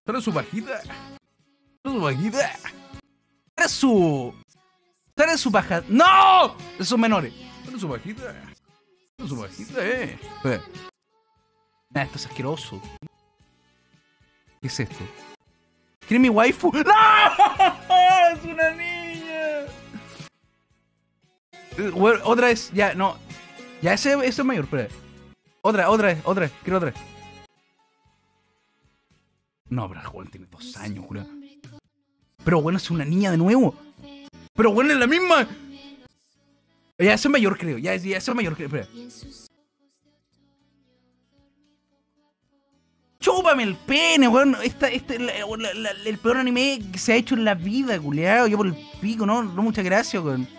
Sale su pajita. Sale su pajita. Sale su... Sale su paja... ¡No! Esos menores. Sale su pajita. Sale su pajita, Nah, esto es asqueroso. ¿Qué es esto? ¿Quién es mi waifu? ¡No! ¡Es una niña! Bueno, otra vez, ya, no. Ya, ese es mayor, espera. Otra vez, quiero otra vez. No, pero el joven tiene 2 años, Julián. Pero bueno, es una niña de nuevo. Pero bueno, es la misma. Ya, ese es mayor, creo. Ya, ese es mayor, creo. Espera. Chúpame el pene, weón. El peor anime que se ha hecho en la vida, culiado. Yo por el pico, no muchas gracias, weón.